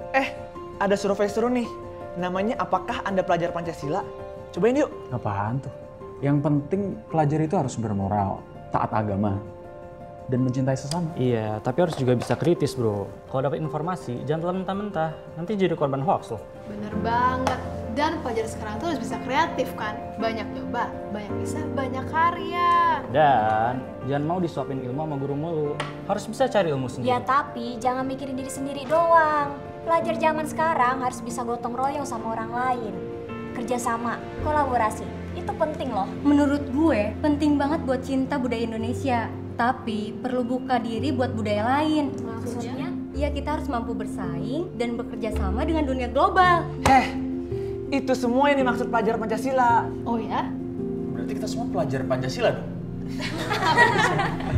Ada survei seru nih. Namanya apakah Anda pelajar Pancasila? Cobain yuk. Apaan tuh? Yang penting pelajar itu harus bermoral, taat agama, dan mencintai sesama. Iya, tapi harus juga bisa kritis bro. Kalau dapat informasi, jangan telan mentah-mentah. Nanti jadi korban hoax loh. Bener banget. Dan pelajar sekarang tuh harus bisa kreatif kan. Banyak nyoba, banyak bisa, banyak karya. Dan jangan mau disuapin ilmu sama guru mulu. Harus bisa cari ilmu sendiri. Ya tapi jangan mikirin diri sendiri doang. Pelajar zaman sekarang harus bisa gotong royong sama orang lain. Kerjasama, kolaborasi, itu penting loh. Menurut gue, penting banget buat cinta budaya Indonesia. Tapi perlu buka diri buat budaya lain. Maksudnya? Ya kita harus mampu bersaing dan bekerja sama dengan dunia global. Itu semua yang dimaksud pelajar Pancasila. Oh ya? Berarti kita semua pelajar Pancasila dong?